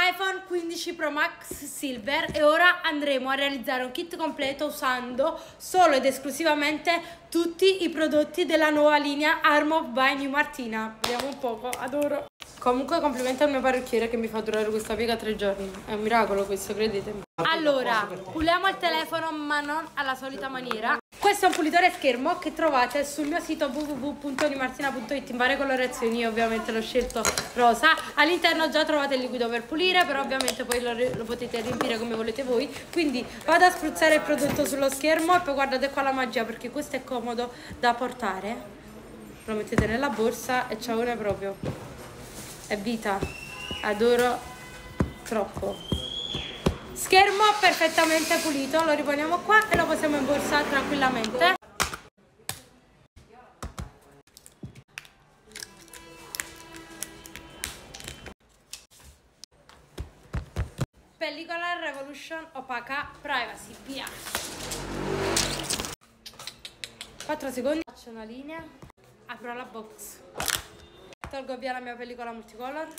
iPhone 15 Pro Max Silver e ora andremo a realizzare un kit completo usando solo ed esclusivamente tutti i prodotti della nuova linea Armor by New Martina. Vediamo un poco, adoro. Comunque complimenti al mio parrucchiere che mi fa durare questa piega 3 giorni. È un miracolo questo, credetemi. Allora, puliamo il telefono ma non alla solita maniera. Questo è un pulitore schermo che trovate sul mio sito www.nimartina.it in varie colorazioni. Io ovviamente l'ho scelto rosa. All'interno già trovate il liquido per pulire, però ovviamente poi lo potete riempire come volete voi. Quindi vado a spruzzare il prodotto sullo schermo e poi guardate qua la magia, perché questo è comodo da portare. Lo mettete nella borsa e ciao proprio. È vita, adoro troppo. Schermo perfettamente pulito, lo riponiamo qua e lo possiamo imborsare tranquillamente. Pellicola Revolution Opaca Privacy, via. 4 secondi, faccio una linea, apro la box, tolgo via la mia pellicola multicolor,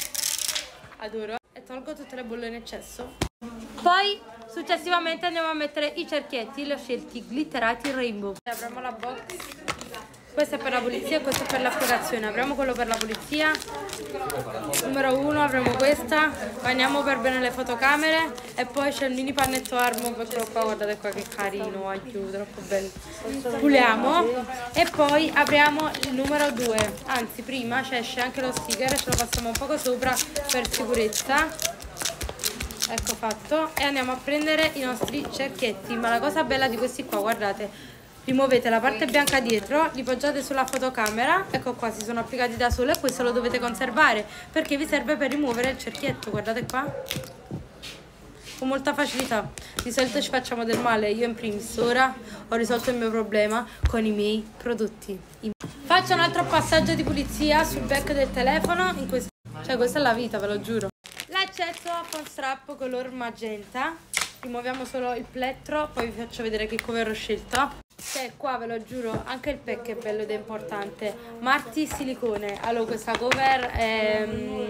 adoro, e tolgo tutte le bolle in eccesso. Poi successivamente andiamo a mettere i cerchietti, li ho scelti glitterati rainbow. Apriamo la box, questo è per la pulizia e questo è per l'applicazione. Apriamo quello per la pulizia, numero 1, apriamo questa, bagniamo per bene le fotocamere e poi c'è il mini pannetto Armor, eccolo qua, guardate qua che carino, aiuto, troppo bello. Puliamo e poi apriamo il numero 2, anzi prima ci esce anche lo sticker e ce lo passiamo un poco sopra per sicurezza. Ecco fatto, e andiamo a prendere i nostri cerchietti. Ma la cosa bella di questi qua, guardate, rimuovete la parte bianca dietro, li poggiate sulla fotocamera, ecco qua, si sono applicati da solo e questo lo dovete conservare perché vi serve per rimuovere il cerchietto, guardate qua, con molta facilità. Di solito ci facciamo del male, io in primis. Ora ho risolto il mio problema con i miei prodotti. Faccio un altro passaggio di pulizia sul back del telefono, cioè questa è la vita, ve lo giuro. L'accetto phone strap color magenta, rimuoviamo solo il plettro, poi vi faccio vedere che cover ho scelto. Cioè qua ve lo giuro, anche il pack è bello ed è importante. Marti silicone, allora questa cover è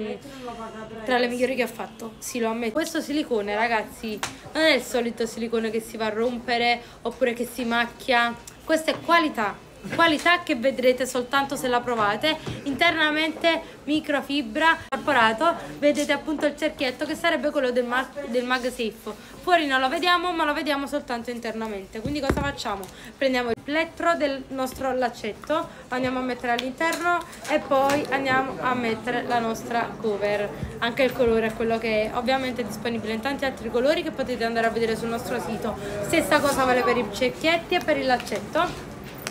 tra le migliori che ho fatto, sì, lo ammetto. Questo silicone, ragazzi, non è il solito silicone che si va a rompere oppure che si macchia, questa è qualità che vedrete soltanto se la provate. Internamente microfibra incorporato, vedete appunto il cerchietto che sarebbe quello del MagSafe. Fuori non lo vediamo, ma lo vediamo soltanto internamente. Quindi cosa facciamo? Prendiamo il plettro del nostro laccetto, andiamo a mettere all'interno e poi andiamo a mettere la nostra cover. Anche il colore è quello che è, ovviamente è disponibile in tanti altri colori che potete andare a vedere sul nostro sito. Stessa cosa vale per i cerchietti e per il laccetto.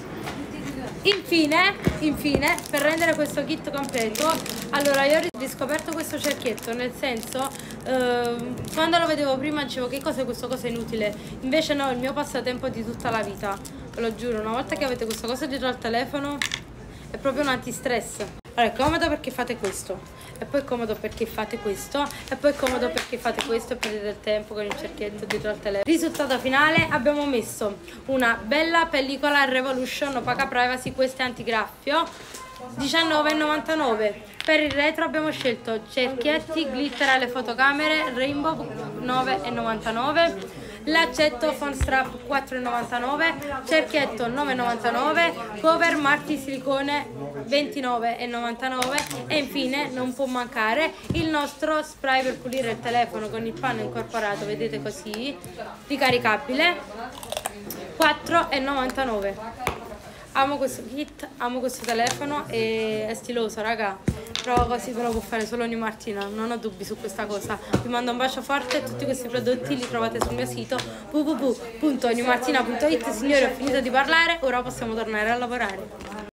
Infine, per rendere questo kit completo, allora io ho riscoperto questo cerchietto, nel senso, quando lo vedevo prima dicevo che cos'è questo, cosa è inutile, invece no, il mio passatempo di tutta la vita, ve lo giuro, una volta che avete questa cosa dietro al telefono è proprio un antistress. Allora è comodo perché fate questo, e poi è comodo perché fate questo, e poi è comodo perché fate questo e perdete il tempo con il cerchietto dietro al telefono. Risultato finale, abbiamo messo una bella pellicola Revolution Opaca Privacy, questa è antigraffio, 19,99. Per il retro abbiamo scelto cerchietti glitter alle fotocamere Rainbow 9,99. L'accetto phone strap 4,99, cerchietto 9,99, cover Marti silicone 29,99 e infine non può mancare il nostro spray per pulire il telefono con il panno incorporato, vedete così, ricaricabile, 4,99. Amo questo kit, amo questo telefono e è stiloso, raga. Però così ve lo può fare solo New Martina, non ho dubbi su questa cosa. Vi mando un bacio forte e tutti questi prodotti li trovate sul mio sito www.newmartina.it. Signori, ho finito di parlare, ora possiamo tornare a lavorare.